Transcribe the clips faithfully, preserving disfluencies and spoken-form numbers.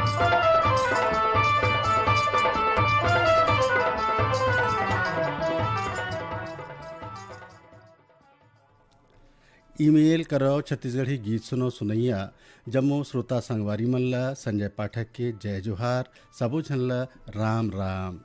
Email करो छत्तीसगढ़ी गीत सुनो सुनैया जम्मू श्रोता संगवारी मल्ला संजय पाठक के जय जोहार सबो झनला राम राम।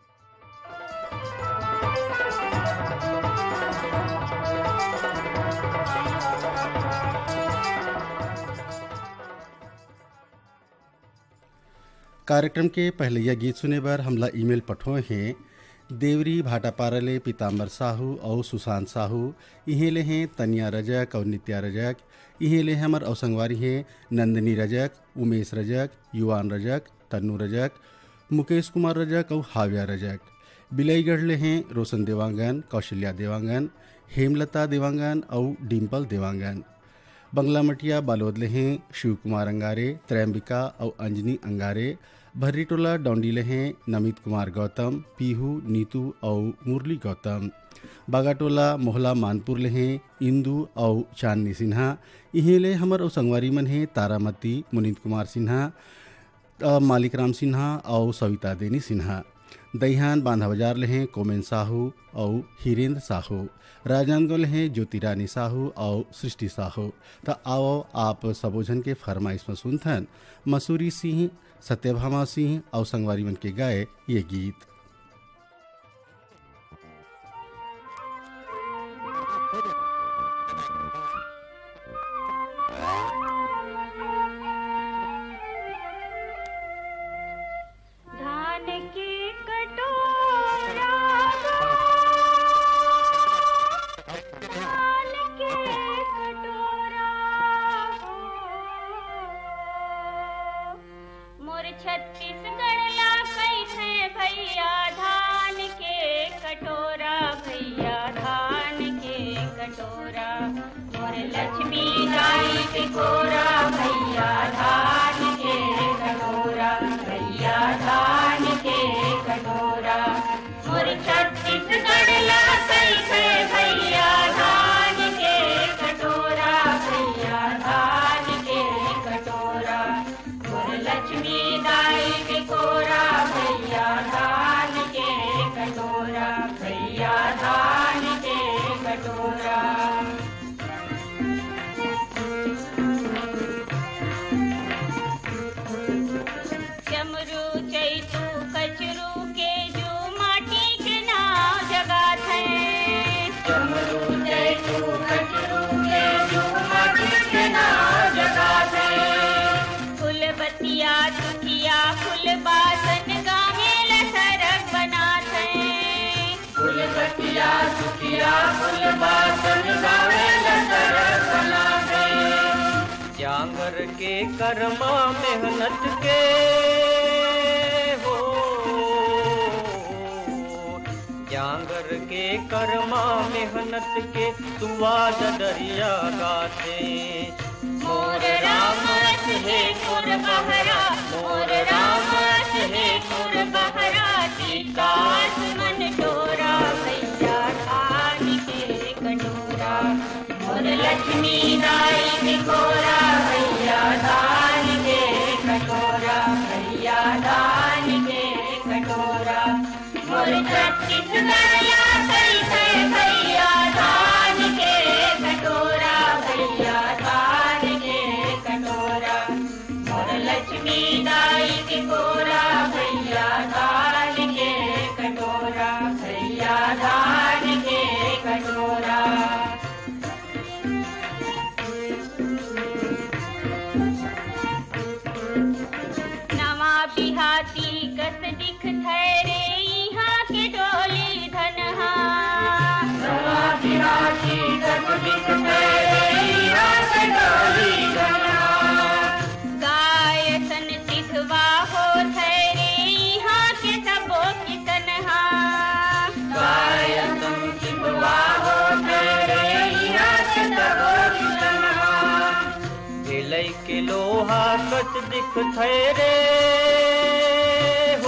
कार्यक्रम के पहले यह गीत सुने बर हमला ईमेल पठोए हैं देवरी भाटापारा ले पीताम्बर साहू और सुशांत साहू इहें ले हैं तनिया रजक और नित्या रजक इहें ले हमर अवसंगवारी हैं नंदनी रजक उमेश रजक युवान रजक तन्नू रजक मुकेश कुमार रजक और हाव्या रजक बिलईगढ़ ले हैं रोशन देवांगन कौशल्या देवांगन हेमलता देवांगन और डिम्पल देवांगन बंगला मटिया बालोद ले हैं शिव कुमार अंगारे त्रैम्बिका और अंजनी अंगारे भर्रीटोला डौंडी हैं नमित कुमार गौतम पीहू नीतू और मुरली गौतम बागाटोला मोहला मानपुर ले हैं इंदू और चांदनी सिन्हा इहें ले हमर और संगवारी मन हैं तारामती मुनीत कुमार सिन्हा मालिक राम सिन्हा और सविता देनी सिन्हा दहियान बांधा बाजार ले हैं कोमेन साहू और हिरेंद्र साहू राजनांदगांव ले हैं ज्योति रानी साहू और सृष्टि साहू। तो आओ आप सबोजन के फरमाइश में सुनथन मसूरी सिंह सत्यभामा सिंह और संगवारी मन के गाए ये गीत। छत्तीसगढ़ ला कैसे भैया धान के कटोरा भैया धान के कटोरा मोर लक्ष्मी गाई टिकोरा भैया धान के कटोरा भैया धान के कटोरा मोर छत्तीसगढ़ ला कैसे भैया धान के कटोरा भैया धान के कटोरा मोर लक्ष्मी गाई टिकोरा भैया धान के कटोरा भैया धान के कटोरा चमरू चैतू कचरू के जो माटी के नाव जगात है चमरू चैतू कचरू के जो माटी के नाव जगात है फूल बतिया तुकिया फूल बासन गावे लसरक बनात है फूल बतिया तुकिया फूल बासन गावे लसरक बनात है जांगर के कर्मा मेहनत के हो जांगर के कर्मा मेहनत के सुवाद दरिया गाते मोर राम है तुर बहरा मोर राम है तुर बहरा विकास मन टोरा भैया धान के कटोरा मोर लक्ष्मी गाई टिकोरा भैया धान के कटोरा भैया धान के कटोरा मोर छत्तीसगढ़ ला कैसे भैया धान के कटोरा भैया धान के कटोरा मोर लक्ष्मी गाई टिकोरा भैया धान के कटोरा भैया धान के कटोरा नवा बिहाती कस दिख थैरे यहाँ के डोली धनहा नवा बिहाती कस दिख थैरे यहाँ के डोली धनहा गाय सन सिधवा हो थैरे यहाँ के सबो किसनहा गाय सन सिधवा हो थैरे यहाँ के सबो किसनहा ढिलई के लोहा कच दिख थैरे हो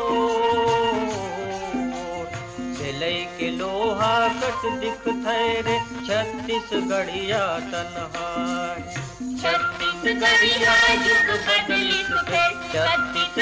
ढिलई के लोहा कच दिख थैरे छत्तीसगढ़िया तनहार छत्तीसगढ़िया युग बदली सुखे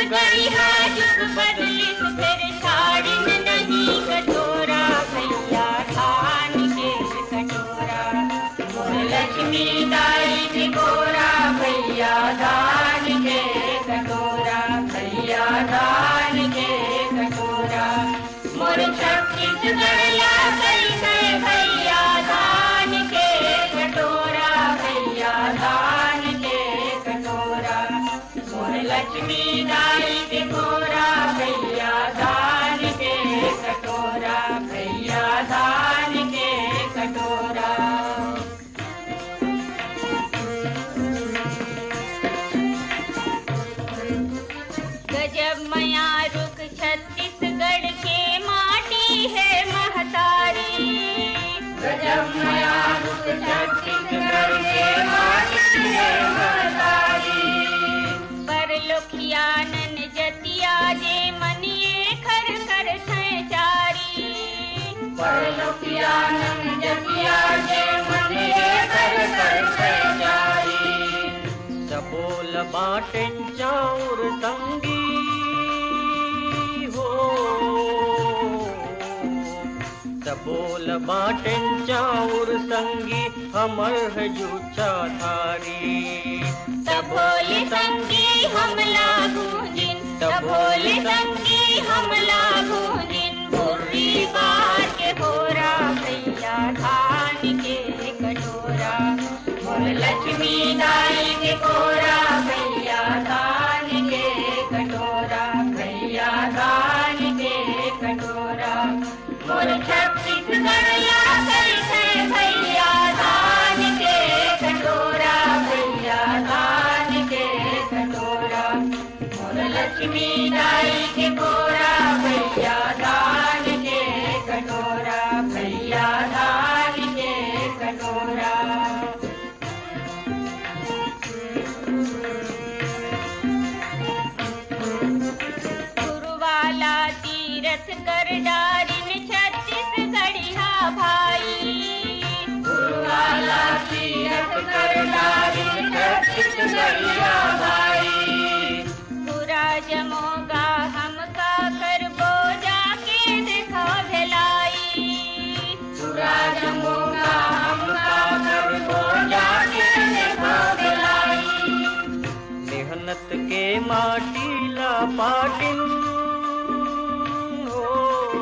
गढ़िया जुग बदलिस फिर छाड़िन नहीं कटोरा भैया धान के कटोरा मोर लक्ष्मी दाई टिकोरा भैया धान के कटोरा भैया धान के कटोरा मोर छत्तीसगढ़िया कैसे भैया धान के कटोरा भैया धान के कटोरा मोर लक्ष्मी दाई टिकोरा भैया धान के कटोरा भैया धान के कटोरा गजब मया रुक छत्तीसगढ़ के माटी है महतारी गजब मया रुक छत्तीसगढ़ के माटी है महतारी पर लोखियानन जतिया जे मनिए खर कर चारी पर लोखियानन जतिया जे मनिए खर कर चारी सबोल बाटें चाउर संगी हो सबोल बाटें चाउर संगी हमर है जूचा थारी तभोले संगी हमला गूंजिन तभोले संगी हमला गूंजिन बुर्री बार के बोरा भैया धान के कटोरा मोर लक्ष्मी दाई के कोरा भैया धान के कटोरा भैया धान के कटोरा मोर छत्तीसगढ़िया कैसे भैया धान के कटोरा भैया धान के कटोरा मोर लक्ष्मी दाई के कोरा भैया धान के कटोरा भैया धान के कटोरा गुरुवाला तीरथ कर डारिन छत्तीसगढ़िया भाई गुरुवाला तीरथ कर डारिन छत्तीसगढ़िया भाई पूरा जमोगा हमका करबो जाके देखो भलाई पूरा जमोगा हमका करबो जाके देखो भलाई मेहनत के माटी ला पाटिन हो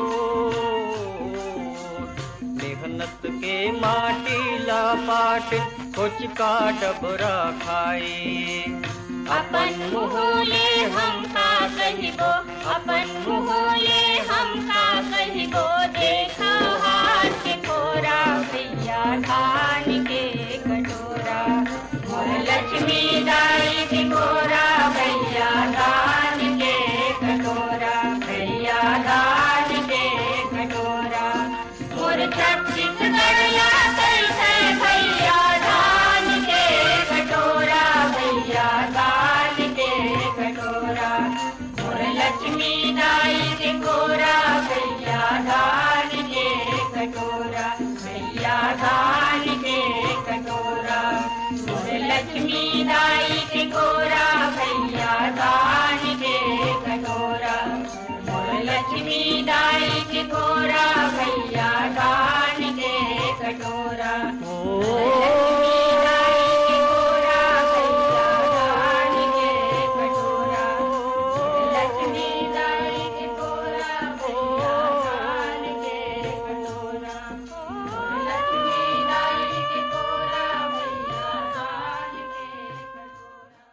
मेहनत के माटी ला पाटिन कुछ का डबरा खाए अपन मुहोले हमका कहिबो अपन मुहोले हमका कहिबो देखो हाथ के कोरा भैया धान के कटोरा मोर लक्ष्मी दाई के कोरा भैया धान के कटोरा भैया धान के कटोरा मोर छत्तीसगढ़िया कैसे भैया धान के कटोरा भैया धान के कटोरा मोर लक्ष्मी दाई के कोरा भैया धान के कटोरा भैया धान के कटोरा मोर लक्ष्मी दाई के कोरा भैया धान के कटोरा मोर लक्ष्मी दाई के कोरा भैया धान के कटोरा लक्ष्मी दाई के कोरा भैया धान के कटोरा मोर लक्ष्मी दाई के कोरा भैया धान के कटोरा।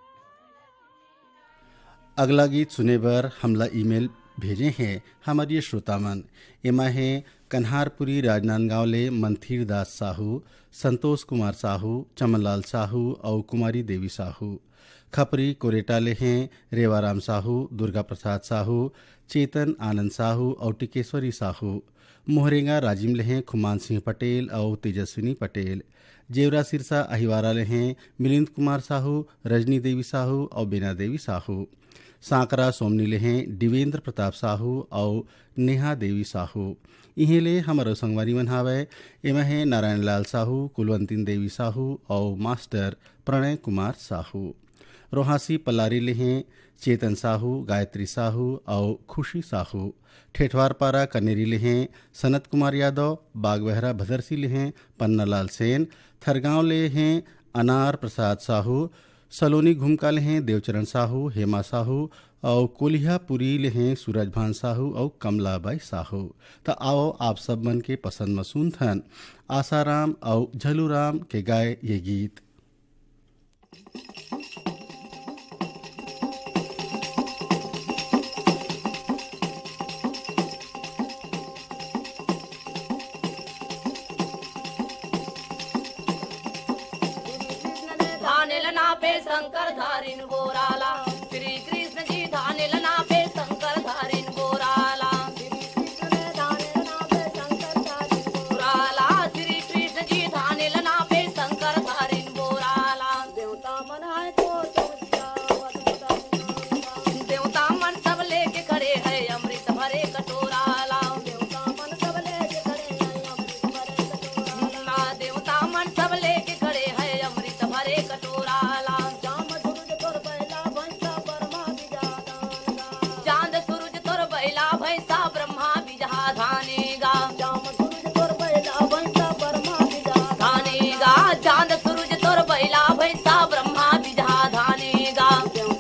अगला गीत सुने बर हमला ईमेल भेजे हैं हमारे श्रोतामन एमा है कन्हारपुरी राजनांदगांव ले मंथीर दास साहू संतोष कुमार साहू चमनलाल साहू और कुमारी देवी साहू खपरी कोरेटा ले हैं रेवाराम साहू दुर्गा प्रसाद साहू चेतन आनंद साहू और टिकेश्वरी साहू मोहरेंगा राजिम ले हैं खुमान सिंह पटेल और तेजस्विनी पटेल जेवरा सिरसा अहिवारा ले हैं मिलिंद कुमार साहू रजनी देवी साहू और बीना देवी साहू सांकरा सोमनी ले हैं दिवेंद्र प्रताप साहू और नेहा देवी साहू इन्हें ले हमारो संगवारी मन हावे एमा है नारायण लाल साहू कुलवंतीन देवी साहू और मास्टर प्रणय कुमार साहू रोहासी पलारी लेहें चेतन साहू, गायत्री साहू और खुशी साहू। ठेठवारपारा कनेरी लेहें सनत कुमार यादव, बागबहरा भदरसी लेहें पन्नालाल सेन, थरगांव लेहें अनार प्रसाद साहू, सलोनी घुमका लेहें देवचरण साहू, हेमा साहू और कोलिहापुरी लेहें सूरजभान साहू और कमलाबाई साहू। तो आओ आप सब मन के पसंद मसून थन आसाराम और झलूराम के गाए ये गीत। शंकर धारिन गोराला श्री कृष्ण जी धानिल नापे शंकर धारिन गोराला गोराला श्री कृष्ण जी धानिल नापे शंकर धारिन गोराला देवता मन है तो देवता मन सब लेके खड़े है अमृत भरे कटोराला देवता मन सब लेके खड़े है अमृत भरे कटोराला देवता मन सब लेके खड़े है अमृत भरे कटोराला भैसा ब्रह्मा बिजहा धानेगा धानेगा चांद सूरज तोर बैला भैसा ब्रह्मा बिजहा धानेगा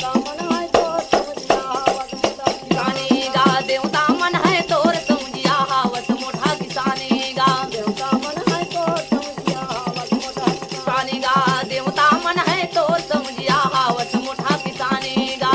धानेगा देवता मन है तोर समझिया हावत मोठा किसानेगा किसानेगा देवता मन है तोर समझिया हावत मोठा किसानेगा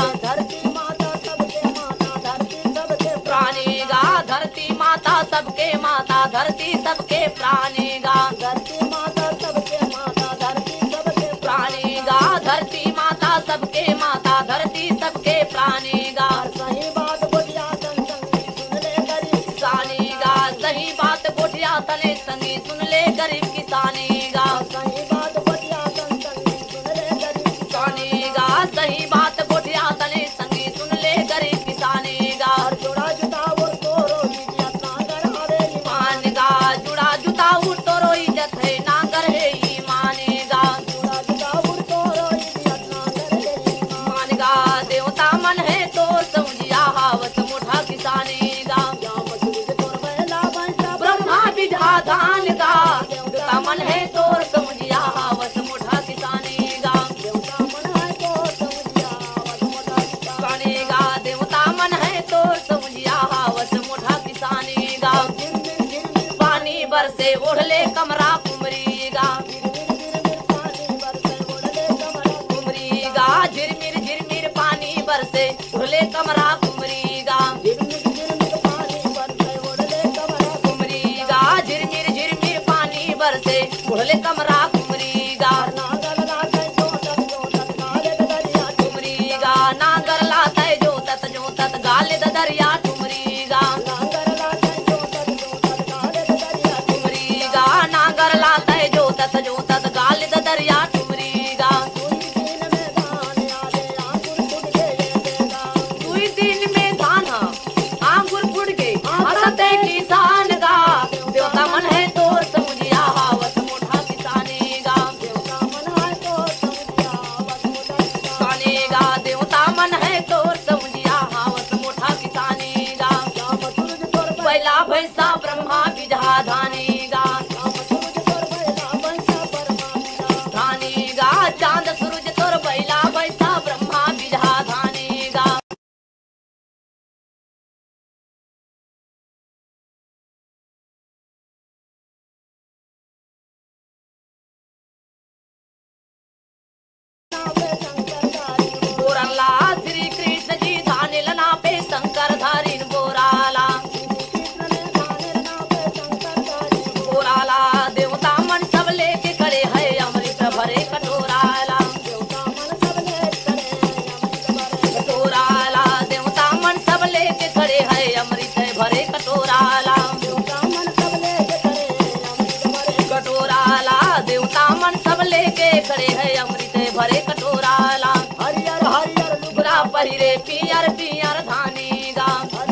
धरती माता सबके माता धरती सबके प्राणेगा धरती माता सबके माता धरती सबके प्राणेगा धरती माता सबके माता धरती सबके प्राणेगा सही बात गोटिया तन संगी सुन ले गरीब किसानेगा सही बात गोटिया तने संगी सुन ले गरीब किसानेगा सही बात गोटिया तन संगी सुन ले गरीब किसानेगा सही बात गोटिया तने संगी सुन ले गरीब किसानेगा जोड़ा जुटा जुटा उठ तो रोई जत है नागर है ई मानेगा जुड़ा जुटा उठ तो रोई जत नागर है ई मानेगा देवता मन है तो समझिया हावत मोठा किसानेगा ब्रह्मा बिजहा धानेगा देवता मन है तो समझिया हावत मोठा किसानेगा देवता मन है तो समझिया हावत मोठा किसानेगा देवता मन है तो समझिया हावत मोठा किसानेगा बरसे ओढ़ले कमरा कुमरीगा कुमरीगा झिरमिर झिरमिर पानी बरसे ओढ़ले कमरा कुमरीगा कुमरीगा झिरमिर झिरमिर पानी बरसे ओढ़ले कमरा कुमरीगा कुमरीगा नांगर लाता जो तत जो तत गाले दरिया कुमरीगा नागर लाता है जो तत जो तत गाल दरिया टुमरीगा दुई दिन में धान आंगुर फुट गए हंसते किसान गा देवता मन है तो समझिया हावत मोठा किसानेगा देवता मन है तो समझिया हावत मोठा किसानेगा देवता मन है तो समझिया हावत मोठा किसानेगा बैला भैसा ब्रह्मा बिजहा धानेगा चांद सूरज तोर बैला बैसा ब्रह्मा बिजहा धानेगा गोरला श्री कृष्ण जी धानिल नापे शंकर धारिन गोराला गोराला देवता मन सब लेके खड़े है अमृत भरे कटोराला कटोराला देवता मन सब लेके खड़े है अमृत भरे कटोराला कटोराला देवता मन सब लेके खड़े है अमृत भरे कटोराला हरियर हरियर लुगरा पहिरे पियर पियर धानेगा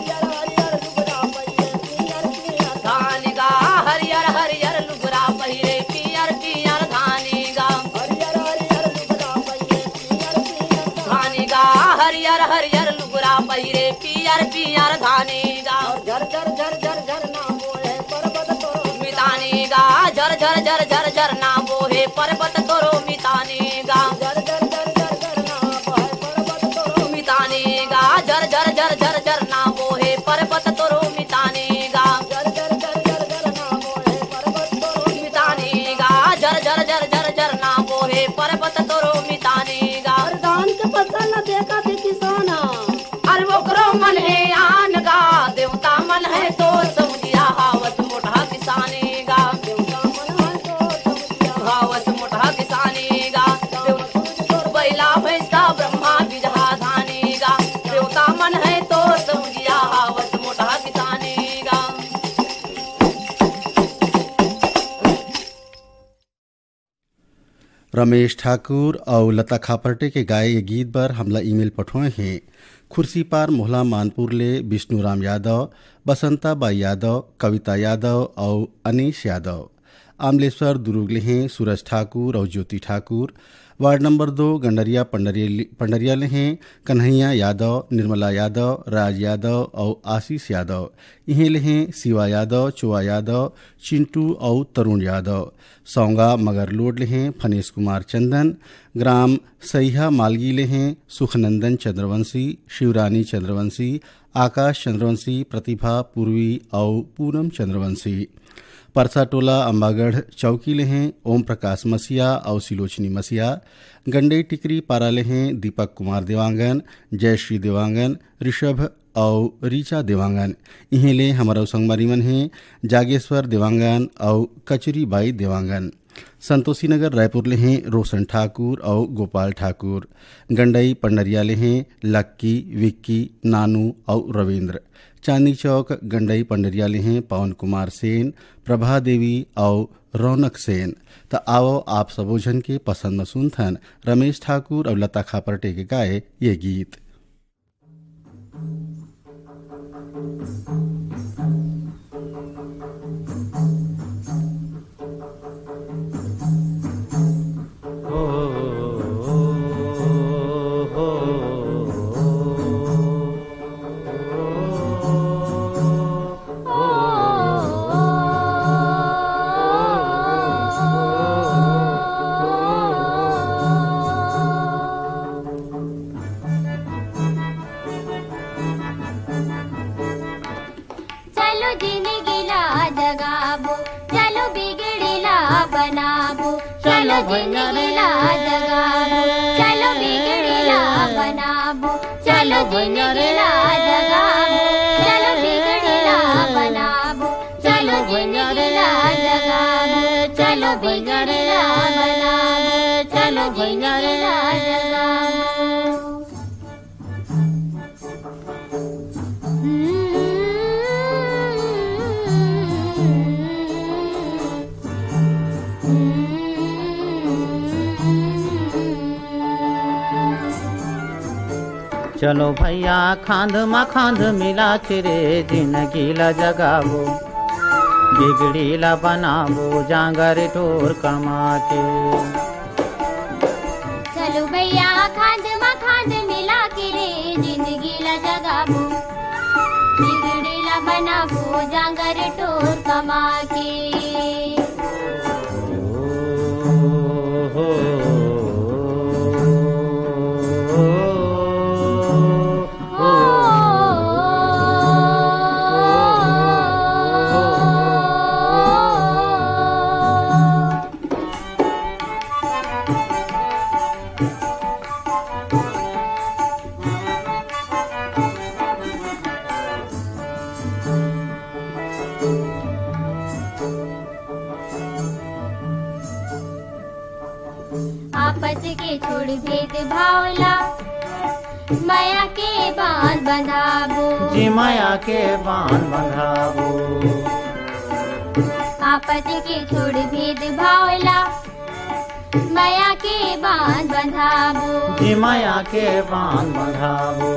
धानेगा हरियर हरियर लुगरा पहिरे पियर पियर धानेगा हरियर हरियर लुगरा पहिरे पियर पियर हरियर हरियर लुगरा पहिरे पियर पियर धानी गा झर झर झर झर झर ना बोले पर्वत तोरो मितानी गा झर झर झर झर झर ना बोहे पर्वत तोरो मितानी गा झर झर झर झर झर ना बहे पर्वत तोरो मितानी गा झर झर झर झर झर ना बोहे पर्वत तोरो मितानी गा झर झर झर झर झर ना बोले पर्वत तोरो मितानी गा झर झर झर झर झर ना बोहे पर्वत तोरो मितानी गा और धान के फसल न देखा थे किसाना अरे ओकरो मन है आन गा देवता मन है तो समझिया हावत मोटा किसानी गा देवता मन है तो समझिया हावत मोटा किसानी गा बैला भैंसा ब्रह्मा बिजहा धानी गा देवता मन है तो समझिया हावत मोटा किसानी गा रमेश ठाकुर और लता खापर्टे के गाए ये गीत पर हमला ईमेल पठोए हैं खुर्सी पार मोहला मानपुर ले विष्णुराम यादव बसंता बाई यादव कविता यादव और अनीश यादव आमलेश्वर दुर्ग ले हैं सूरज ठाकुर और ज्योति ठाकुर वार्ड नंबर दो गंडरिया पंडरिया पंडरिया ले हैं कन्हैया यादव निर्मला यादव राज यादव और आशीष यादव इहें ले हैं शिवा यादव चुआ यादव चिंटू और तरुण यादव सौंगा मगरलोड ले हैं फनेश कुमार चंदन ग्राम सहिया मालगी ले हैं सुखनंदन चंद्रवंशी शिवरानी चंद्रवंशी आकाश चंद्रवंशी प्रतिभा पूर्वी और पूनम चंद्रवंशी परसा टोला अम्बागढ़ चौकी ले हैं ओम प्रकाश मसिया और सिलोचनी मसिया गंडई टिकरी पारा ले हैं दीपक कुमार देवांगन जयश्री देवांगन ऋषभ और रीचा देवांगन इन्हें ले हमारा संगमारी मन हैं जागेश्वर देवांगन और कचरी बाई देवांगन संतोषी नगर रायपुर ले हैं रोशन ठाकुर और गोपाल ठाकुर गंडई पंडरिया ले हैं लक्की विक्की नानू और रविंद्र चांदनी चौक गंडई पंडरिया ले हैं पवन कुमार सेन प्रभा देवी और रौनक सेन तो आओ आप सबोजन के पसंद में सुनथन रमेश ठाकुर और लता खापर्टे के गाए ये गीत। चलो जिंदगीला जगाबो चलो बिगड़ीला बनाबो चलो जिंदगीला जगाबो चलो बिगड़ीला बनाबो चलो जिंदगीला जगाबो चलो बिगड़ीला बनाबो चलो जिंदगीला जगाबो। चलो भैया खांद मा खांद मिला के रे जिंदगीला जगाबो बिगड़ीला बनाबो जांगर टोर कमा के। चलो भैया खांद मा खांद मिला के रे जिंदगीला जगाबो बिगड़ीला बनाबो जांगर टोर कमा के। आपस के छोड़ भेद भावला माया के बांध बंधाबो जी माया के बांध बंधाबो। आपस के छोड़ भेद भावला माया के बांध बंधाबो जी माया के बांध बंधाबो।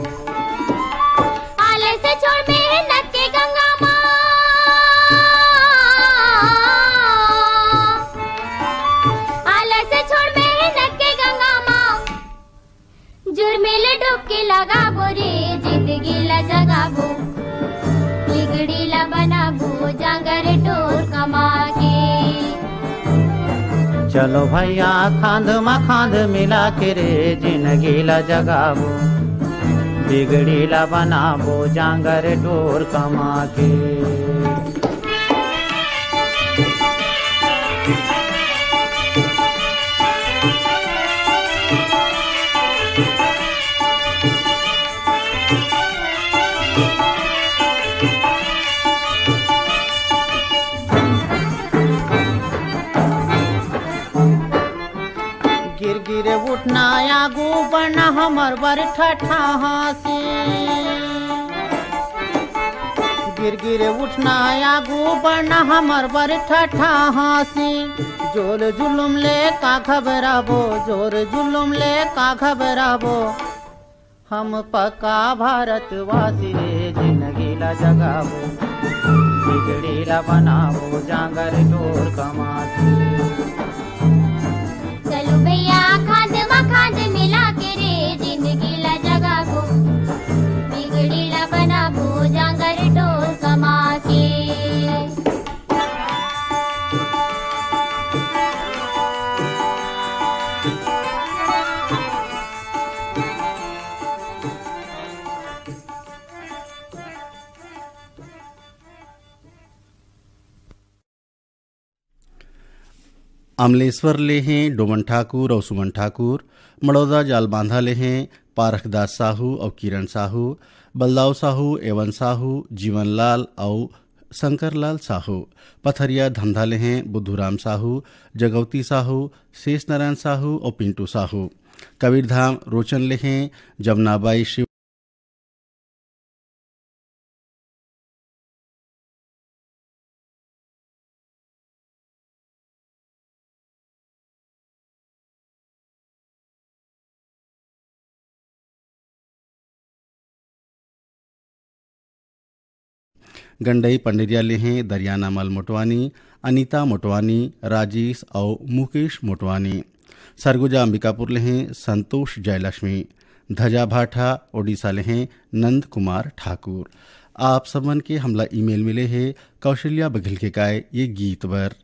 आले से छोड़ मेहनत के गंगा माँ जुर्मिल डुबकी जगाबो रे जिंदगीला जगाबो बिगडीला बनाबो जांगर टोर कमा के। चलो भैया खांद मा खांद मिला के रे जिंदगीला जगाबो बिगड़ीला बनाबो जांगर टोर कमा के। गिर गिरे उठना आगू बढ़ना हमर बर ठठा हासी। गिर गिरे उठना आगू बढ़ना हमर बर ठठा हासी। जोर जुलुम ले का घबराबो जोर जुलुम ले का घबराबो हम पक्का भारतवासी रे जिंदगीला जगाबो बिगड़ीला बनाबो जांगर टोर कमा के। चलो भैया खांद मा खांद मिला के रे जिंदगीला जगाबो बिगड़ीला बनाबो जांगर टोर कमा के। अमलेश्वर ले हैं डोमन ठाकुर और सुमन ठाकुर। मड़ौदा जाल बांधा ले हैं पारखदास साहू और किरण साहू। बलदाव साहू एवन साहू जीवन लाल और शंकरलाल साहू। पथरिया धमधा ले हैं बुद्धूराम साहू जगवती साहू शेष नारायण साहू और पिंटू साहू। कबीरधाम रोचन ले हैं जमुनाबाई शिव गंडई पंडेरिया ले हैं दरियाना मल मोटवानी अनीता मोटवानी राजेश और मुकेश मोटवानी। सरगुजा अंबिकापुर ले हैं संतोष जयलक्ष्मी। धजा भाठा ओडिशा ले हैं नंद कुमार ठाकुर। आप सबन के हमला ईमेल मिले है कौशल्या बघेल के गाय ये गीत बर।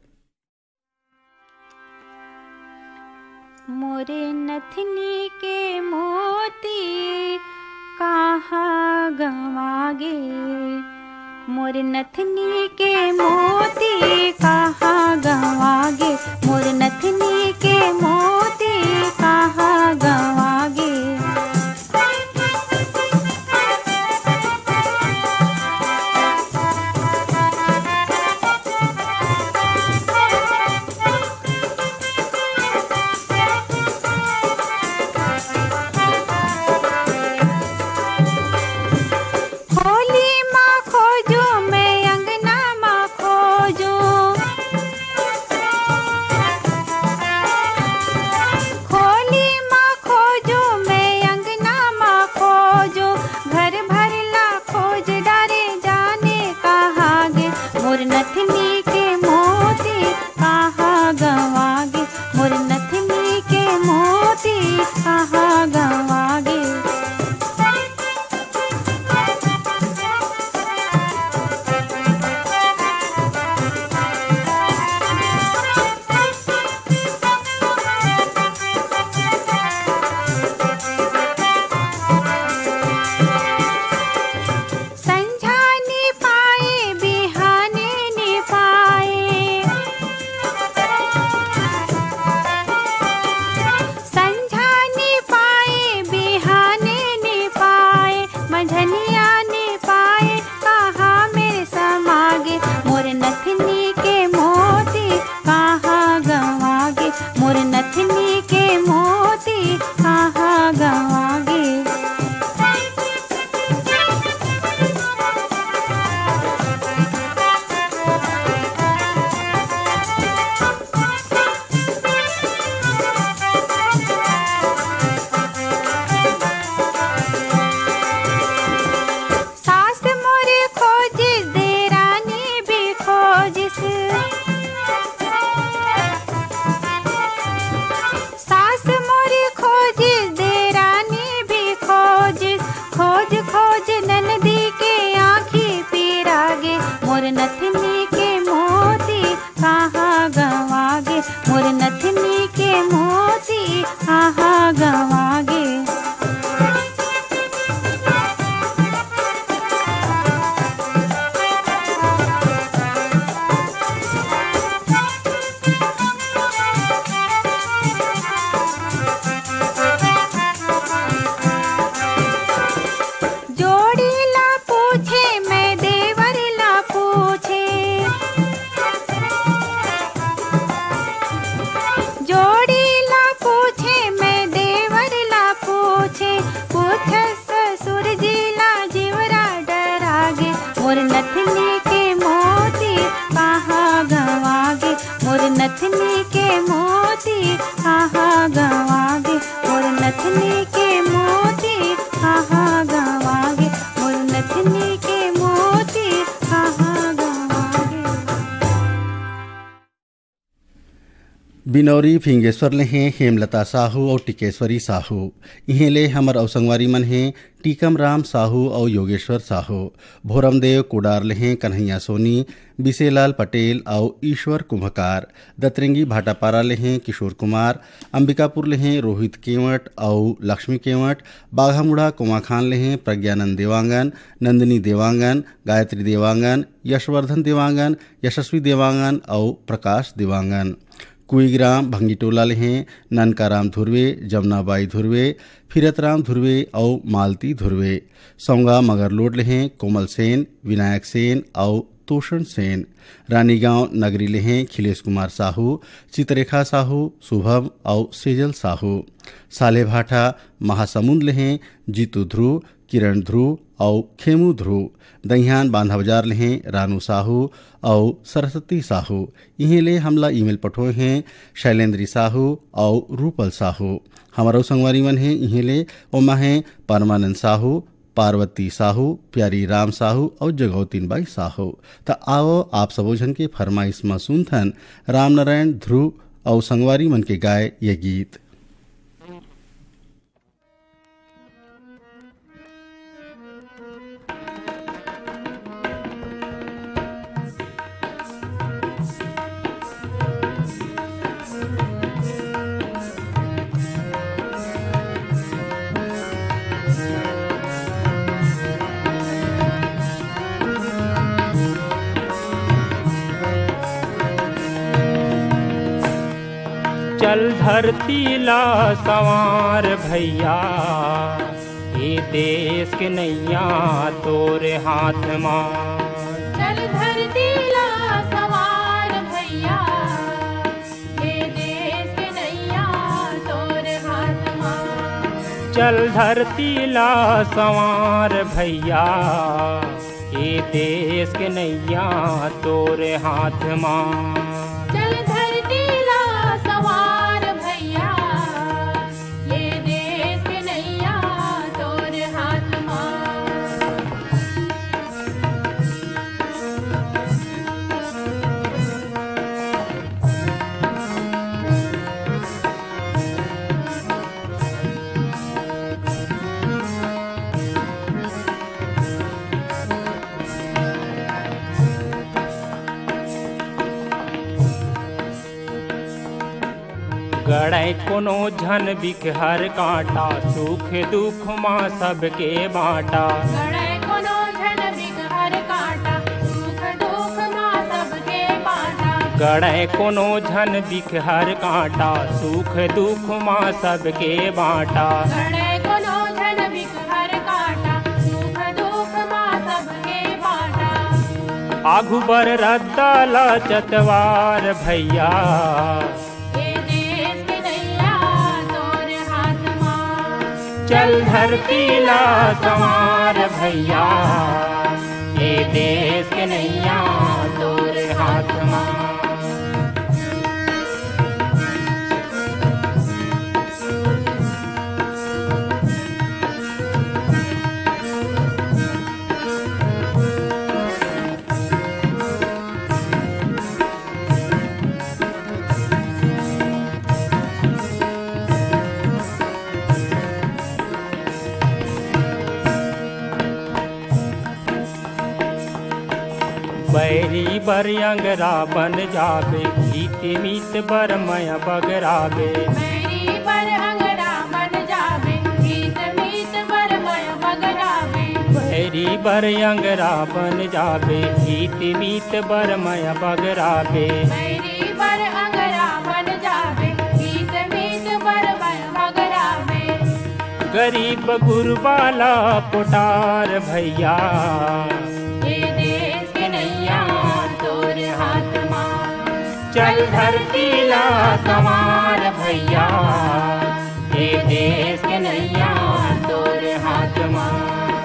मोरे नथनी के मोती कहाँ गवागे मोर नथनी के मोती कहाँ गवागे मोर नथनी के मोती कहाँ गवागे। खोज खोज ननदी के आँखी पिरागे मोर नथनी के मोती कहाँ गवागे मोर नथनी के मोती कहाँ गवागे। नथनी के मोती कहाँ गवागे मोर नथनी के मोती कहाँ गवागे मोर नथनी के मोती कहाँ गवागे। बिनौरी फिंगेश्वर ले हैं हेमलता साहू और टिकेश्वरी साहू। इहें ले हमर अवसंगवारी मन हैं टीकम राम साहू और योगेश्वर साहू। भोरमदेव कुडार ले हैं कन्हैया सोनी, बिसेलाल पटेल और ईश्वर कुम्भकार। दतरंगी भाटापारा ले हैं किशोर कुमार। अंबिकापुर ले हैं रोहित केवट और लक्ष्मी केवट। बाघामुड़ा कुमाखान ले हैं प्रज्ञानंद देवांगन, नंदिनी देवांगन, गायत्री देवांगन, यशवर्धन देवांगन, यशस्वी देवांगन और प्रकाश देवांगन। कुईग्राम भंगीटोला ले हैं ननकाराम धुर्वे, जमुनाबाई धुर्वे, फिरतराम धुर्वे और मालती धुर्वे। सौंगा मगरलोड ले हैं कोमल सेन, विनायक सेन और तोषण सेन। रानीगांव नगरी ले हैं खिलेश कुमार साहू, चित्ररेखा साहू, शुभम और सेजल साहू। सालेभाठा महासमुंद ले हैं जीतू ध्रुव, किरण ध्रुव और खेमू ध्रुव। दहियान बांधा बाजार ले हैं रानू साहू और सरस्वती साहू। इन्हें ले हमला ईमेल पठोए हैं शैलेंद्री साहू और रूपल साहू। हमारा संगवारी मन है इन्हें ले ओमा हैं परमानंद साहू, पार्वती साहू, प्यारी राम साहू और जगौतीन बाई साहू। तो आओ आप सबोजन के फरमाइश में सुनथन राम नारायण ध्रुव और संगवारी मन के गाय ये गीत। चल धरती ला सवार भैया, ये देश के नैया तोरे हाथ मां। चल धरती ला सवार भैया, ये देश के नैया तोरे हाथ मां। चल धरती ला सवार भैया, ये देश के नैया तोरे हाथ मां। चल धरती ला सवार भैया, ये देश के नैया तोरे हाथ मां। गड़े कोनो झन बिखहर कांटा, सुख दुख माँ सबके बाँटा। गड़े कोनो झन बिखहर कांटा, सुख दुख माँ सबके बाँटा। गड़े कोनो झन बिखहर कांटा, सुख दुख माँ सबके बाँटा। गड़े कोनो झन बिखहर कांटा, सुख दुख माँ सबके बाँटा। आगू बर रद्दा ला चतवार भैया, चल धरती ला सवार भैया, ये देश के नैया तोरे हाथ मां। बैरी बर अंगरा बन जाबे गीत मीत बर मय बगराबे मेरी पर अंगड़ा बन जावे गीत मीत बर मय बगरावे बैरी बर अंगरा बन जाबे गीत मीत बर मय बगराबे मेरी पर अंगड़ा बन जावे गीत मीत बर मय बगरावे गरीब गुरबाला पुटार भैया ये देश के नैया तोरे हाथ मार चल धरती ला संवार भैया ये देश के नैया तोरे हाथ मार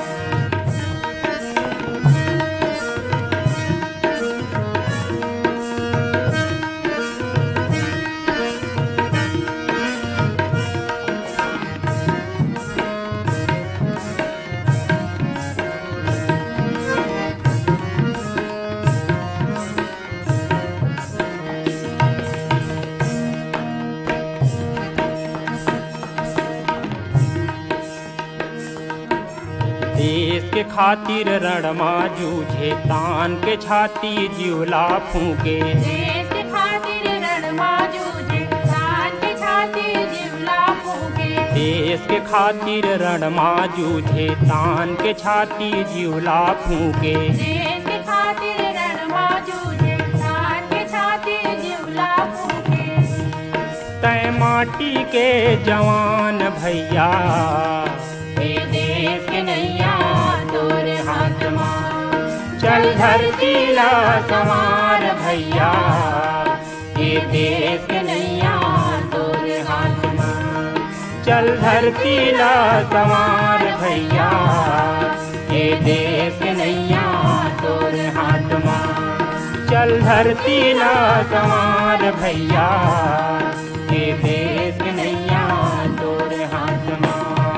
देश के खातिर रणमा जूझे तान के छाती जिवला फूके देश के खातिर रणमा जूझे तान के छाती जिवला फूके देश के खातिर रणमा जूझे तान के छाती जिवला फूके देश के खातिर रणमा जूझे तान के छाती जिवला फूके तय माटी के जवान भैया ये देश के नैया तोरे हाथ मार चल धरती ला संवार भैया ये देश के नैया तोरे हाथ मार चल धरती ला संवार भैया ये देश के नैया तोरे हाथ मार चल धरती ला संवार भैया ये देश के नैया तोरे हाथ मार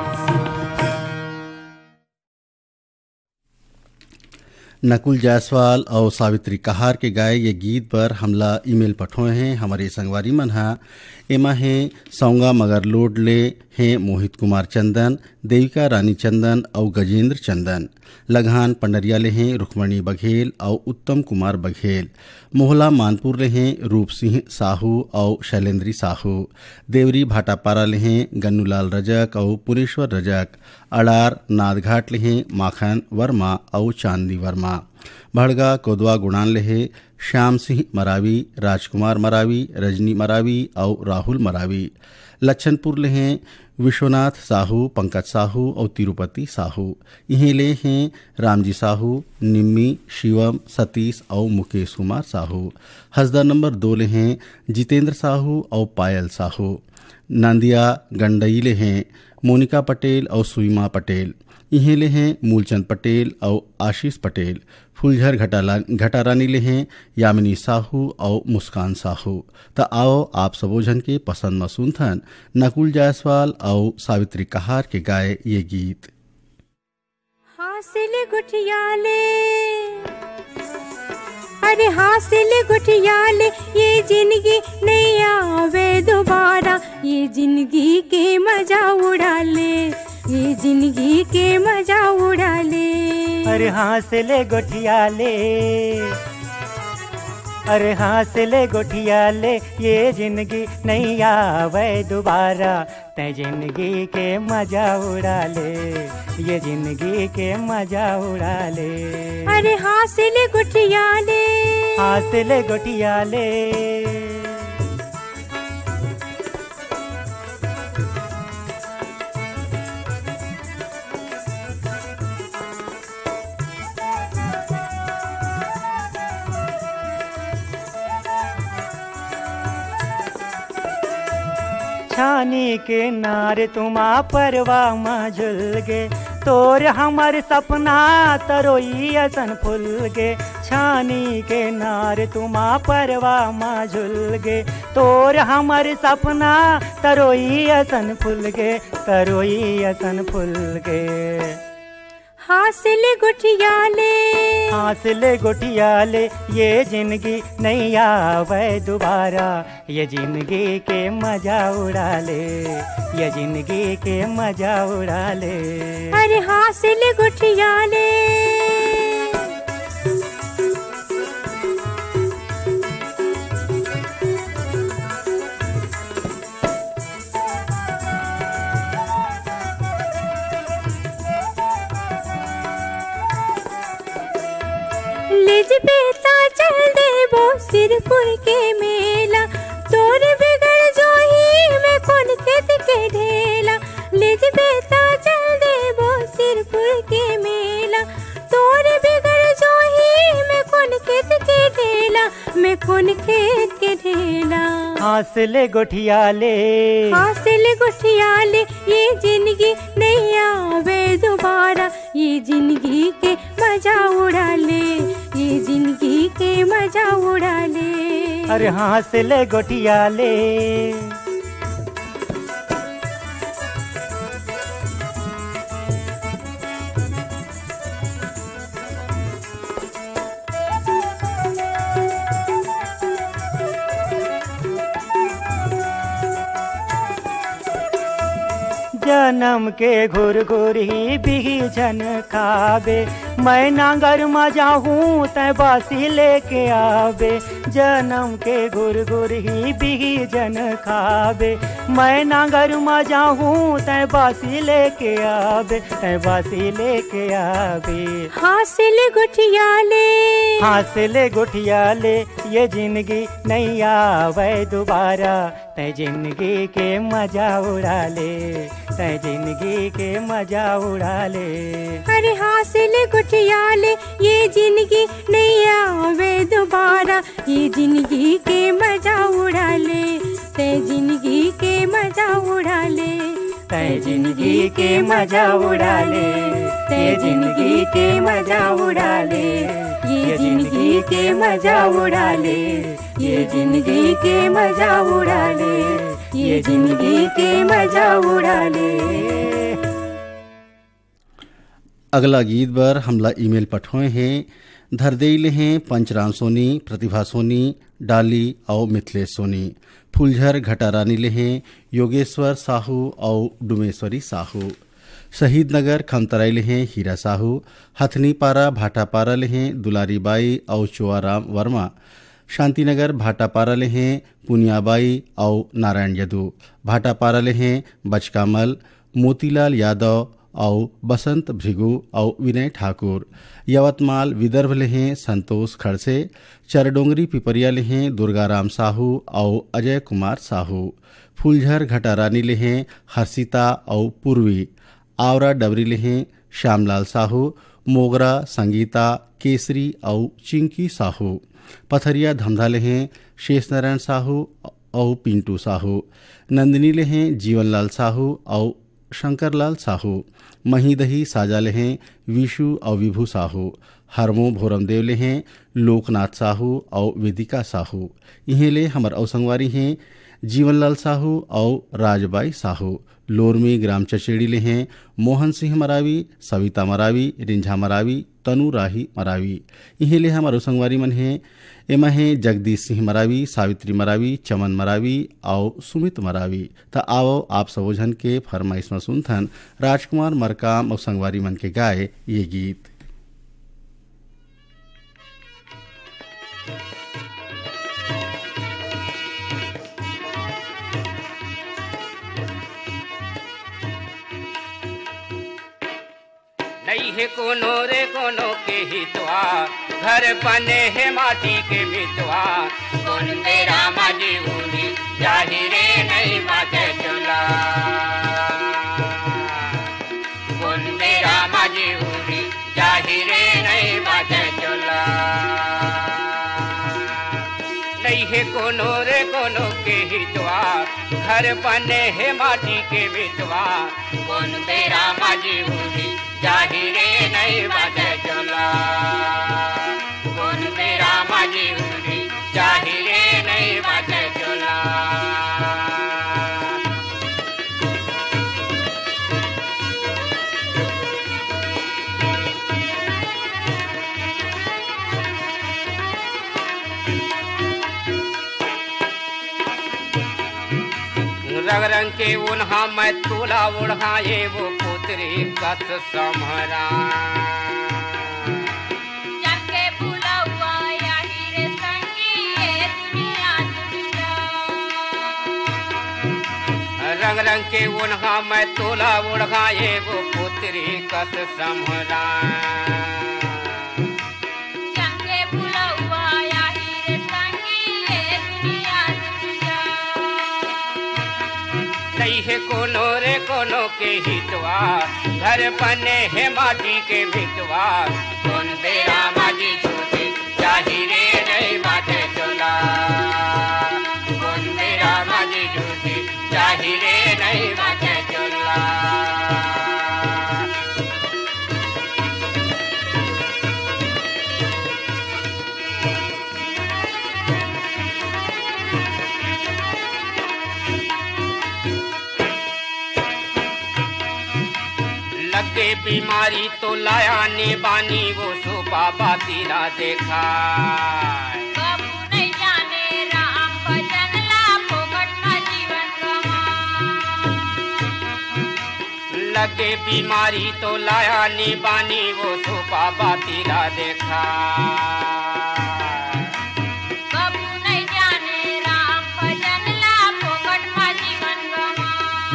नकुल जायसवाल और सावित्री कहार के गाए ये गीत पर हमला ईमेल पठोए हैं हमारे संगवारी मन हा एमा है सौंगा मगर लोडले हैं मोहित कुमार चंदन देविका रानी चंदन और गजेंद्र चंदन लघान पंडरिया ले हैं रुक्मणी बघेल और उत्तम कुमार बघेल मोहला मानपुर ले हैं रूप सिंह साहू और शैलेंद्री साहू देवरी भाटापारा ले हैं गन्नूलाल रजक और पुरेश्वर रजक अड़ार नादघाट ले हैं माखन वर्मा और चांदी वर्मा भड़गा कोदवा गुणान ले हैं श्याम सिंह मरावी राजकुमार मरावी रजनी मरावी और राहुल मरावी लच्छनपुर ले हैं विश्वनाथ साहू पंकज साहू और तिरुपति साहू इन्हें ले हैं रामजी साहू निम्मी शिवम सतीश और मुकेश कुमार साहू हसदा नंबर दो ले हैं जितेंद्र साहू और पायल साहू नांदिया गंडई ले हैं मोनिका पटेल और सुईमा पटेल इन्हें ले हैं मूलचंद पटेल और आशीष पटेल फुलझर घटारानी ले हैं यामिनी साहू और मुस्कान साहू त आओ आप सबोजन के पसंद में सुनथन नकुल जायसवाल और सावित्री कहार के गाए ये गीत। हासिल गुठियाले अरे हासिल गुठियाले ये जिंदगी नहीं आवे दोबारा ये जिंदगी के मजा उड़ा ले ये जिंदगी के मजा उड़ा ले अरे हासिल गुठियाले अरे हासिल गुठियाले ये जिंदगी नहीं आवे दोबारा ते जिंदगी के मजा उड़ा ले ये जिंदगी के मजा उड़ा ले अरे हासिल गुठियाले हासिल गुठियाले छानी के नार तुमा परवा मा झुल गे तोर हमर सपना तरोई असन फुल गे छानी के नार तुमा परवा मा झुल गे तोर हमर सपना तरोई असन फुल गे तरोई असन फुल गे हासिल गुठियाले हासिल गुठियाले ये जिंदगी नहीं आवे दोबारा ये जिंदगी के मजा उड़ा ले ये जिंदगी के मजा उड़ा ले अरे हासिल गुठियाले देबो सिरपुर के मेला, तोर बिगड़ जो ही में कौन खेत के ढेला, ले जबे ता चल देबो सिरपुर के मेला, तोर बिगड़ जो ही में कौन खेत के ढेला, में कौन खेत के ढेला। हासिल गोठिया ले हासिल गोठिया ले, ये जिंदगी नहीं आवे दोबारा, ये जिंदगी के मजा उड़ा ले, ये जिंदगी के मजा उड़ा ले। अरे हासिल गोठिया ले। जन्म के घुर घुर ही बिही जन खावे, मैं नांगर मजा हूँ तय बासी लेके आवे। जन्म के घुर घुर ही बिही जन खावे, मैं नांगर मजा हूँ तय बासी लेके आवे, तय बासी लेके आवे। हासिल गुठिया ले हासिल गुठिया ले, ये जिंदगी नहीं आवे दोबारा, तय जिंदगी के मजा उड़ा ले, तय जिंदगी के मजा उड़ा ले। अरे हासिल गुठिया ले, ये जिंदगी नहीं आवे दोबारा, ये जिंदगी के मजा उड़ा ले, तय जिंदगी के मजा उड़ा ले, तय जिंदगी के मजा उड़ा ले, तय जिंदगी के मजा उड़ा ले, ये जिंदगी के मजा उड़ा ले, ये जिंदगी के मजा उड़ा ले, ये जिंदगी के मजा उड़ा ले। अगला गीत बर हमला ईमेल पठोए हैं धरदेले हैं पंचराम सोनी, प्रतिभा सोनी, डाली और मिथिलेश सोनी। फूलझर घटारानी ले हैं योगेश्वर साहू और डुमेश्वरी साहू। शहीद नगर खमतराई ले हैं हीरा साहू। हथनीपारा भाटापारा ले हैं दुलारी बाई और चुआराम वर्मा। शांतिनगर भाटापारा ले हैं पुनियाबाई और नारायण यदू। भाटापारा ले हैं बचकामल, मोतीलाल यादव और बसंत भृगु और विनय ठाकुर। यवतमाल विदर्भ ले हैं संतोष खड़से। चरडोंगरी पिपरिया ले हैं दुर्गाराम साहू और अजय कुमार साहू। फूलझर घटारानी ले हैं हर्षिता और पूर्वी। आवरा डबरी ले हैं श्यामलाल साहू। मोगरा संगीता, केसरी और चिंकी साहू। पथरिया धमधा ले हैं शेष नारायण साहू और पिंटू साहू। नंदिनी ले हैं जीवनलाल साहू और शंकरलाल साहू। महीदही साजा ले हैं विशु और विभू साहू। हरमो भोरमदेव ले हैं लोकनाथ साहू और वेदिका साहू। इन्हें ले हमर अवसंगवारी हैं जीवनलाल साहू और राजबाई साहू। लोरमी ग्राम चचेड़ी ले हैं मोहन सिंह मरावी, सविता मरावी, रिंझा मरावी, तनु राही मरावी। इन्हें ले हमर अवसंगवारी मन हैं एमा हैं जगदीश सिंह मरावी, सावित्री मरावी, चमन मरावी और सुमित मरावी। त आओ आप सबोझन के फरमाइश में सुनथन राजकुमार मरकाम और संगवारी मन के गाए ये गीत। नहीं है कोनो रे कोनो के हितवा, घर बने है माटी के बितवा। कौन तेरा माजी उनी जाहिरे नहीं माथे चला। कौन तेरा माजी उनी जाहिरे नहीं माथे चला। नहीं है कोनो रे कोनो के हितवा, घर बने है माटी के बितवा। कौन तेरा माजी उनी जाहिरे नहीं बाटे चला। कौन मेरा माजी उनी जाहिरे नहीं बाटे चला। रंग रंग के उन्हा मैं तोला उड़ाए वो पुत्री कत समहरा। जाके भूला हुआ या हीरे संगी ये दुनिया दुनिया। रंग रंग के उन्हा मैं तोला उड़ाए वो पुत्री कत समहरा। जाके भूला हुआ या हीरे है कोनो रे कोनो के हितवा घर बने है माटी के मितवा कौन तेरा माजी छूटे चाही रे नहीं बाटे चोला कौन तेरा माजी छूटे चाही रे नहीं बाटे चोला। लगे बीमारी तो लाया ने बानी वो सोपा बातीरा देखा कबू नहीं जाने राम भजन ला फोकट में जीवन गवा। लगे बीमारी तो लाया ने बानी वो सोपा बातीरा देखा कबू नहीं जाने राम भजन ला फोकट में जीवन गवा।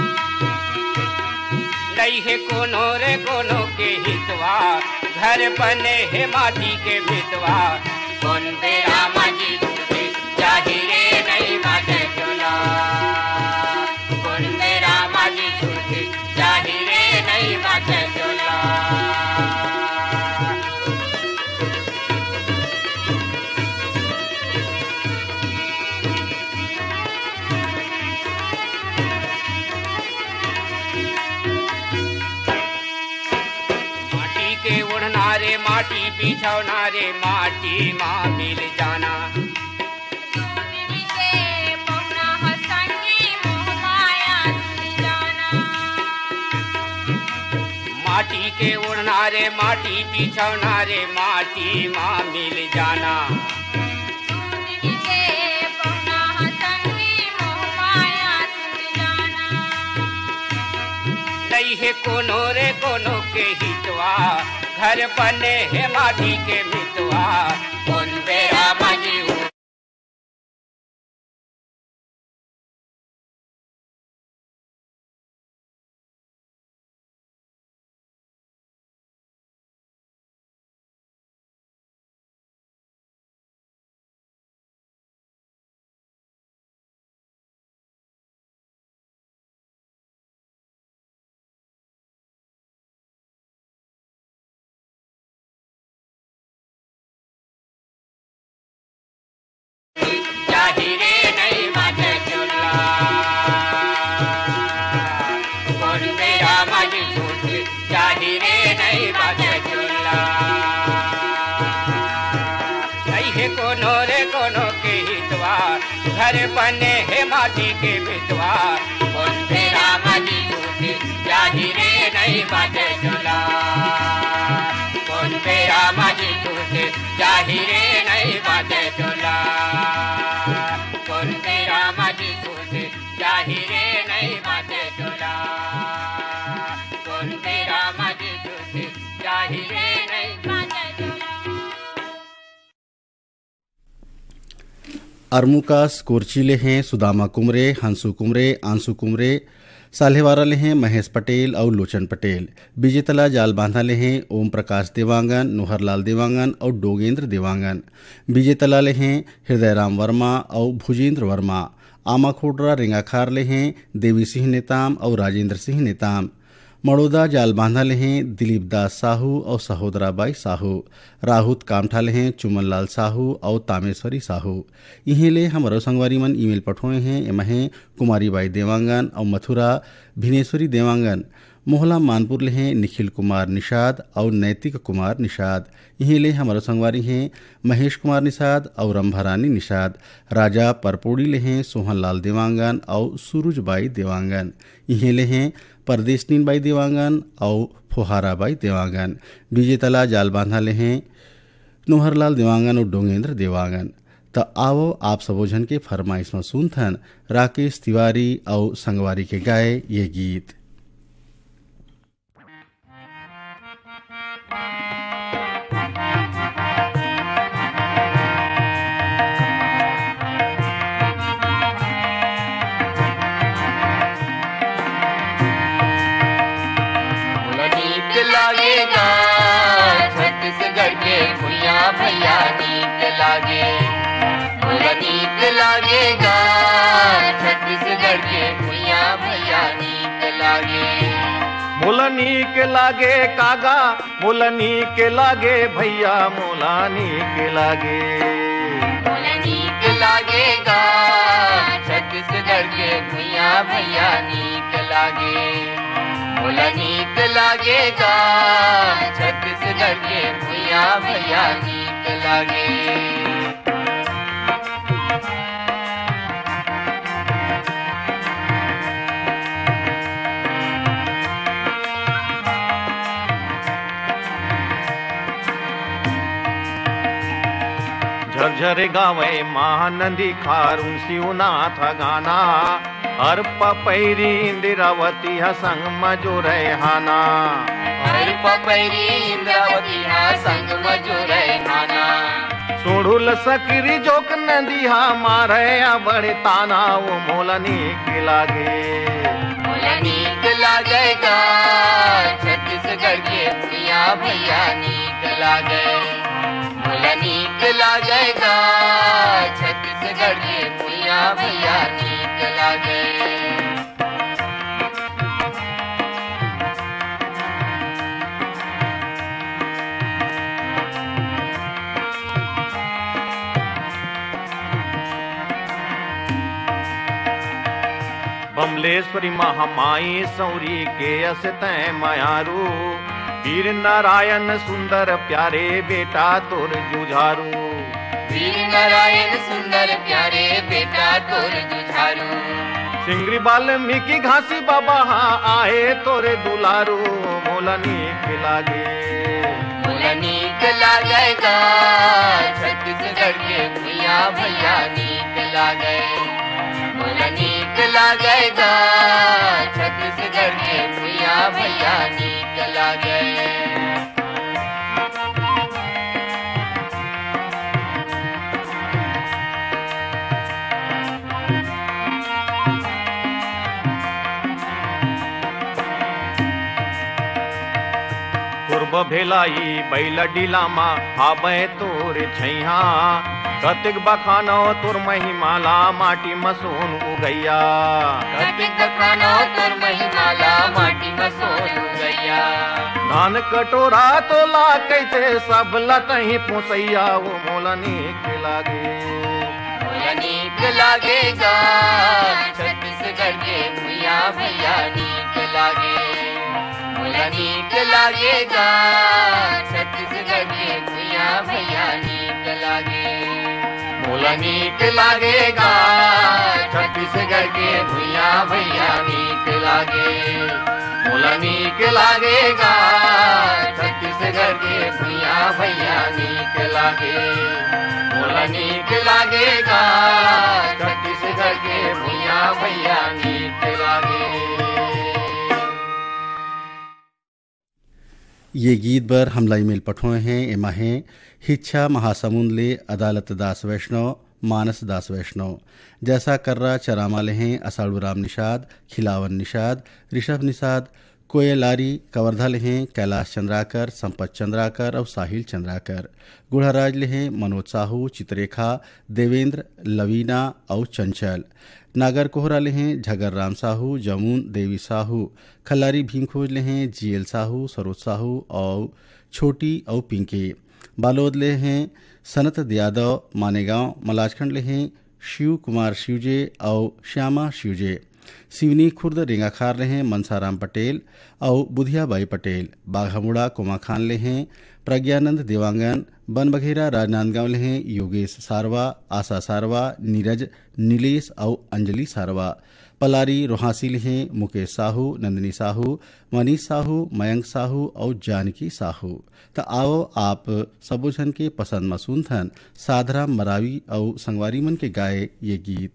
नहीं है कोनो रे कोनो के हितवा घर बने है माटी के मितवा कौन तेरा माजी छूटे चाही रे नहीं बाटे चोला कौन तेरा माजी छूटे चाही रे नहीं बाटे चोला। के उड़ना रे माटी बिछौना रे माटी माँ मिल जाना माटी के उड़ना रे माटी बिछौना रे माटी माँ मिल जाना नहीं है कोनो रे कोनो के हितवा घर बने है माटी के मितवा कौन तेरा माजी चाही रे नहीं बाटे चोला कौन तेरा माजी छूटे चाही रे नहीं बाटे चोला। नहीं है कोनो रे कोनो के हितवा घर बने है माटी के मितवा कौन तेरा माजी छूटे चाही रे नहीं बाटे चोला कौन तेरा माजी छूटे चाही रे नहीं बाटे चोला कौन तेरा माजी छूटे चाही रे नहीं बाटे चोला कौन तेरा माजी छूटे चाही रे नहीं बाटे चोला। अरमुकास कोरचीले हैं सुदामा कुमरे हंसू कुमरे आंसू कुमरे साल्हेवारा ले हैं महेश पटेल और लोचन पटेल। बीजेतला जाल बांधा ले हैं ओम प्रकाश देवांगन नोहरलाल देवांगन और डोगेंद्र देवांगन। बीजेतला ले हैं हृदयराम वर्मा और भुजेंद्र वर्मा। आमा खोडरा रेंगाखार ले हैं देवी सिंह नेताम और राजेंद्र सिंह नेताम। मड़ोदा जाल बांधा ले हैं दिलीप दास साहू और सहोदराबाई साहू। राहुत कामठा ले हैं चुमन लाल साहू और तामेश्वरी साहू। इन्हें ले हमारो संगवारी मन ईमेल पठोए हैं एमहे कुमारी बाई देवांगन और मथुरा भिनेश्वरी देवांगन। मोहला मानपुर ले हैं निखिल कुमार निषाद और नैतिक कुमार निषाद। इन्हें ले हमारो संगवारी हैं महेश कुमार निषाद और रंभारानी निषाद। राजा परपोड़ी ले हैं सोहनलाल देवांगन और सूरजबाई देवांगन। इन्हें ले हैं परदेशनीन बाई देवांगन और फुहाराबाई देवांगन। बीजेतला जाल बांधा ले हैं नोहरलाल देवांगन और डोंगेंद्र देवांगन। तो आओ आप सबोजन के फरमाइश में सुनथन राकेश तिवारी और संगवारी के गाए ये गीत। लागेगा छत्तीसगढ़ के भैया भैया नीक लागे नीक लागेगा छत्तीसगढ़ के भैया भैया मोलनी के लागे कागा, मोलनी के लागे भैया, मोलानी के लागे, मोलनी के लागेगा छत्तीसगढ़ के भैया भैया नीक लागे, मोलनी के लागेगा छत्तीसगढ़ के भैया भैया नीक लागे। झरझरे गावे महानंदी खारून शिवनाथ गाना, हर पपैरी इंदिरावती हा संग मजो रेहाना, हर पपैरी इंदिरावती हा संग मजो रेहाना, सोढ़ुल सकरी जोक नदी हा मारे बड़े ताना, वो मोलनी के लागे, मोलनी के लागेगा छत्तीसगढ़ के भैया भैया नीक लागे, मोलनी के लागेगा छत्तीसगढ़ के भैया भैया नीक लागे। बमलेश्वरी महामाई सौरी के असतै मायारू, वीर नारायण सुंदर प्यारे बेटा तोर जुझारू, वीर नारायण सुंदर प्यारे बेटा तोर जुझारू, सिंगरी वाल्मीकि घासी बाबा हाँ आए तोरे दुलारू, मोलनी के लागे, मोलनी के लागेगा छत्तीसगढ़ के भैया भैया नीक लागे, मोलनी के लागेगा छत्तीसगढ़ के भैया भैया नीक लागे। पूर्व भेलाई बैल डिलामा हाबे तोर छैहा, कतिक बखानो तुर महिमाला माटी मसून उगैया, कतिक बखानो तुर महिमाला माटी मसून उगैया, धान कटोरा तो ला कैसे सब लतही पुसैया, वो मोलनी के लागे, मोलनी के लागेगा छत्तीसगढ़ के भैया भैया नीक लागे, मोलनी के लागेगा छत्तीसगढ़ के भैया भैया नीक लागे, मोलनी के लागेगा छत्तीसगढ़ के भैया भैया नीक लागे, मोलनी के लागेगा छत्तीसगढ़ के भैया भैया नीक लागे, मोलनी के लागेगा छत्तीसगढ़ के भैया भैया नीक लागे। ये गीत बर हमला ईमेल पठोए हैं एमा है हिच्छा महासमुंद ले अदालत दास वैष्णव मानस दास वैष्णव जैसा कर्रा चरामा ले हैं असाड़ू राम निषाद खिलावन निषाद ऋषभ निषाद कोयलारी कवर्धा ले हैं कैलाश चंद्राकर संपत चंद्राकर और साहिल चंद्राकर गुढ़ाराज ले हैं मनोज साहू चित्रेखा देवेंद्र लवीना और चंचल नागर कोहरा ले हैं झगर राम साहू जमुन देवी साहू खल्लारी भीमखोज ले हैं जीएल साहू सरोज साहू और छोटी और पिंकी बालोद ले हैं सनत यादव मानेगांव मलाजखंड ले हैं शिव कुमार शिवजे और श्यामा शिवजे सिवनी खुर्द रेंगाखार ले हैं मनसाराम पटेल और बुधियाबाई पटेल बाघामुड़ा कोमा खान ले हैं प्रज्ञानंद देवांगन बन बघेरा राजनांदगांव ले हैं योगेश सारवा आशा सारवा नीरज नीलेश और अंजलि सारवा पलारी रोहासी ले हैं मुकेश साहू नंदिनी साहू मनीष साहू मयंक साहू और जानकी साहू तो आओ आप सबो जन के पसंद मसून थन साधराम मरावी और संगवारी मन के गाए ये गीत।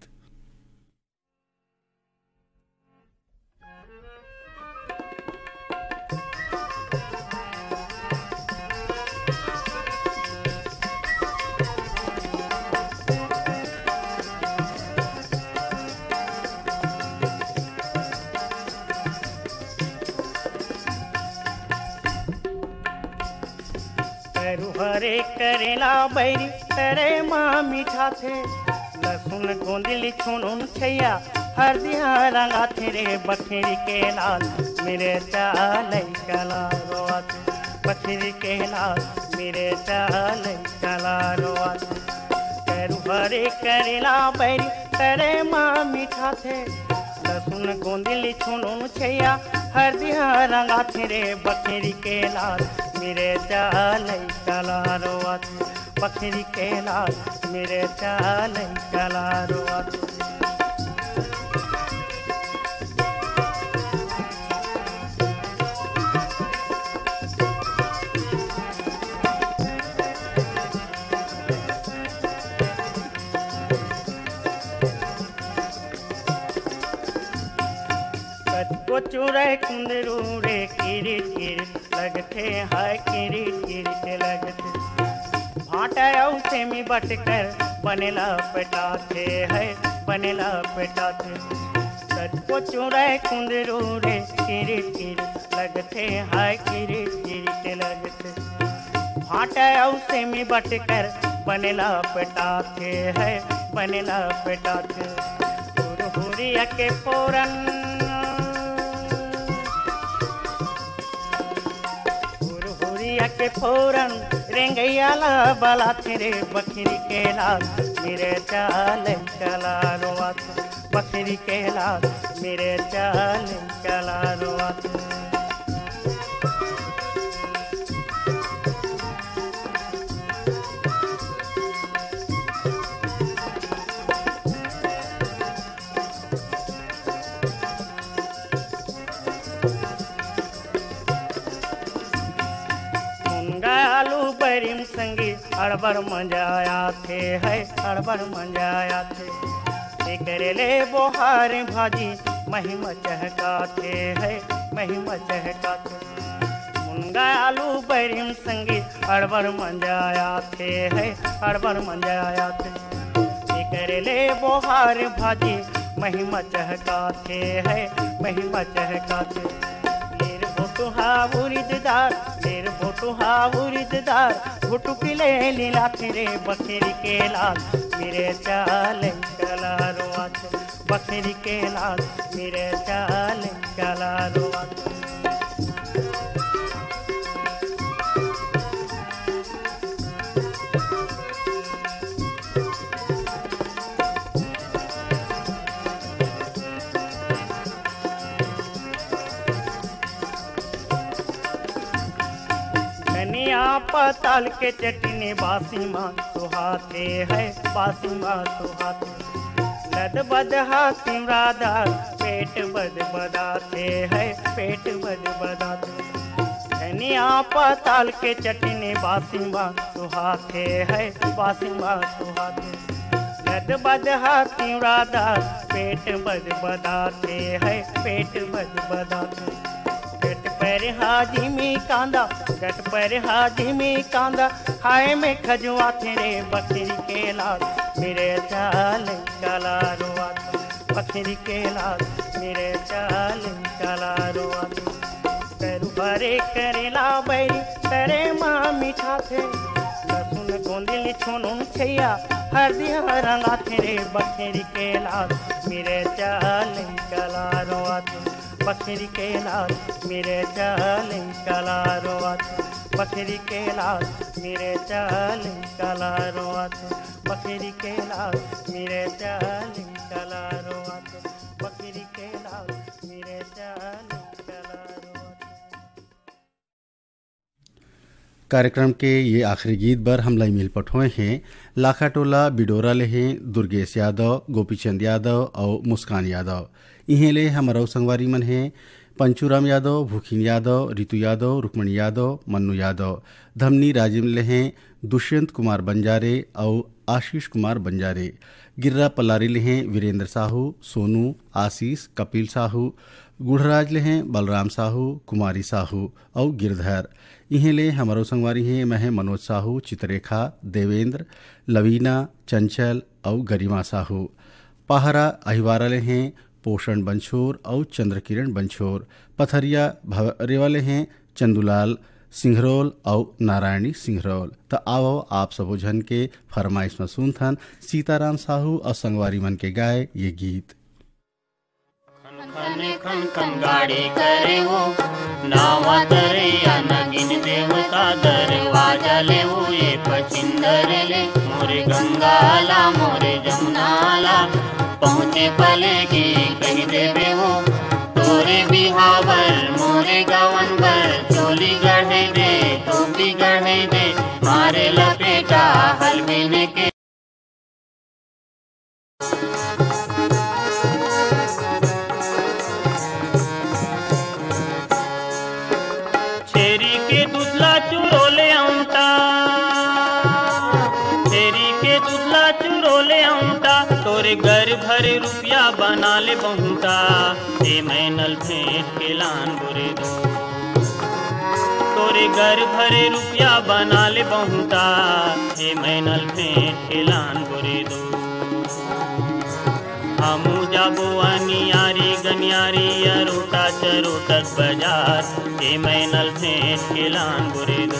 हरे करेला बैरी तेरे माँ मीठा थे लहसुन गोंदली छुनुन छैया हरदिया रंगा थे रे बखेरी के लाल मेरे चाल कला रोआत बखरी के लाल मेरे चाल कला रोआत करू भरे करेला बैरी तरे माँ मीठा थे लहसुन गोंदिली छुनुन छैया हरदिया रंगा थे रे बखरी के लाल मेरे चाल कला रोआत बखरी के लाल मेरे चाल कला रोआत चूरे कुंदरू रे किरिट किरिट लगते हाय किरिट किरिट लगते भाटा उसे में बटकर बनेला पटाते है बनेला पटाते सचको चूरे कुंदरू रे किरिट किरिट लगते हाय किरिट किरिट लगते भाटा उसे में बटकर बनेला पटाते है बनेला पटाते हुरिया के पोरन के फोरन रेंगैयाला बाला तेरे बकरी के लाल मेरे चाल चला रोआत बकरी के लाल मेरे चाल चला रोआत बरिम संगी अड़बड़ मंजाया थे है अड़बड़ मंजाया थे करेले बोहार भाजी महिमा चहका थे है महिमा चहका थे मुनगा आलू बरिम संगी अड़बड़ मंजाया थे है अड़बड़ मंजाया थे करेले बोहार भाजी महिमा चहका थे है महिमा चहका थे भोटू हा उरिददार मेरे भोटू हा उरिददार भोटू पिले लीला तेरे बकरी के लाल मेरे चाल कला रोआत बकरी के लाल मेरे चाल कला रोआत पताल के चटनी बासी माँ सुहाते है बासी माँ सुहाते लद बद हाथी राधार पेट बद बदाते है पेट बद बदाते धनिया पताल के चटनी बासी माँ सुहाते है बासी माँ सुहाते लद बद हाथी राधार पेट बद बदाते है पेट बद बदाते गट पर हाजी में कांदा गट पर हाजी में कांदा हाय में खजुआ तेरे बकरी के लाल मेरे चाल कला रोआत बकरी के लाल मेरे चाल कला रोआत तेरू भरे करेला बैरी तेरे माँ मीठा थे लहसुन गोंदिली छुनुन छैया हरदिया रंगा तेरे बकरी के लाल मेरे चाल कला रोआत बकरी के लाल मेरे चाल कला रोआत बकरी के लाल मेरे चाल कला रोआत बकरी के लाल मेरे चाल कला रोआत बकरी के लाल मेरे चाल कला रोआत। कार्यक्रम के ये आखिरी गीत बर हमला ईमेल पठोए हैं लाखाटोला बिडोरा ले हैं दुर्गेश यादव गोपीचंद यादव और मुस्कान यादव इहें ले हमारा संगवारी मन है पंचूराम यादव भूखिन यादव रितु यादव रुक्मणी यादव मन्नू यादव धमनी राजिम ले हैं दुष्यंत कुमार बंजारे और आशीष कुमार बंजारे गिर्रा पल्लारी ले हैं वीरेंद्र साहू सोनू आशीष कपिल साहू गुढ़राज ले हैं बलराम साहू कुमारी साहू और गिरधर इहें ले हमारो संगवारी हैं मैं है मनोज साहू चित्ररेखा देवेंद्र लवीना चंचल और गरिमा साहू पहारा अहिवारा ले हैं पोषण बंछोर और चंद्रकिरण बंछोर पथरिया भरे वाले हैं चंदूलाल सिंघरौल और नारायणी सिंघरौल। तो आओ आप सबो जन के फरमाइश में सुनथन सीताराम साहू और संगवारी मन के गाए ये गीत। खन खन खन गाड़ी करे वो नावा दरिया नगिन देवता दरवाजा ले वो ये पचिंदर ले मोरे गंगाला मोरे जमुनाला पहुँचे पले की कही देवे वो तोरे बिहावर मोरे गवन भर चोली गढ़े दे टोपी गढ़े दे मारे लपेटा हलवेने के छेरी के दूधला चुरोले आउंटा छेरी के दूधला चुरोले आउंटा तोरे घर भरे रुपया बना ले बहुटा ए मैनल भेंट के लान बुरे दो तोरे घर भरे रुपया बना ले बहुटा ए मैनल भेंट के लान बुरे दो हमू जाबो अनियारी गनियारी अरोटा चरोटक बाजार ए मैनल भेंट के लान बुरे दो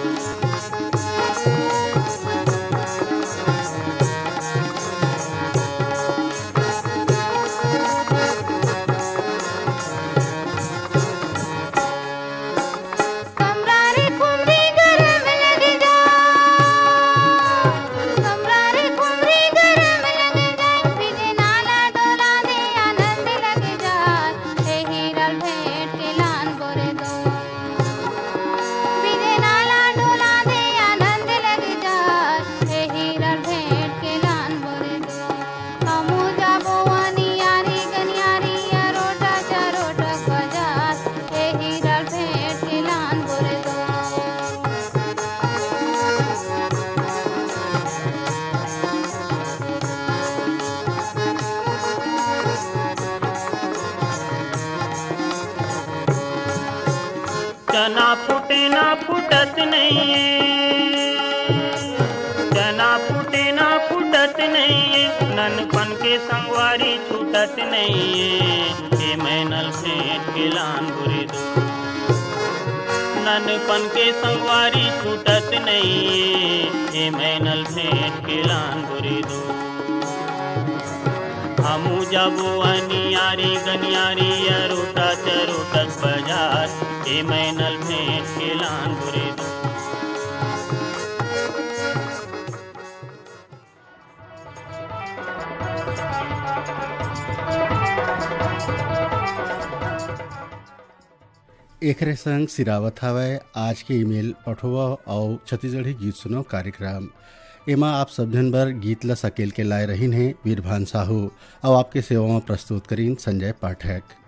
चना फूटे ना फूटत नहीं चना फूटे ना फूटत नहीं ननपन के संगवारी छूटत नहीं ए मैनल भेंट के लान बुरे दो ननपन के संगवारी छूटत नहीं ए मैनल भेंट के लान बुरे दो हमू जाबो अनियारी गनियारी अरोटा चरोटक बाजार ए मैनल भेंट के लान बुरे दो एकरे संग सिरावत हवै आज के ईमेल पठोवा और छत्तीसगढ़ी गीत सुनो कार्यक्रम एमा आप सब जन बर गीत ला सकेल के लाए रहीन है वीरभान साहू और आपके सेवा में प्रस्तुत करीन संजय पाठक।